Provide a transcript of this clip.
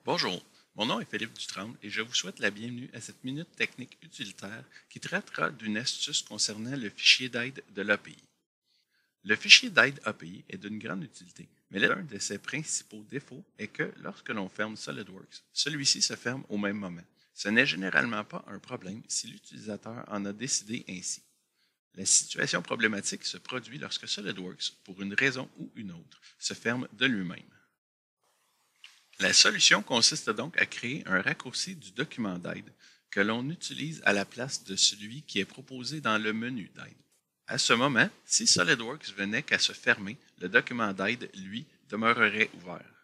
Bonjour, mon nom est Philippe Dutremble et je vous souhaite la bienvenue à cette minute technique utilitaire qui traitera d'une astuce concernant le fichier d'aide de l'API. Le fichier d'aide API est d'une grande utilité, mais l'un de ses principaux défauts est que lorsque l'on ferme SolidWorks, celui-ci se ferme au même moment. Ce n'est généralement pas un problème si l'utilisateur en a décidé ainsi. La situation problématique se produit lorsque SolidWorks, pour une raison ou une autre, se ferme de lui-même. La solution consiste donc à créer un raccourci du document d'aide que l'on utilise à la place de celui qui est proposé dans le menu d'aide. À ce moment, si SolidWorks venait qu'à se fermer, le document d'aide, lui, demeurerait ouvert.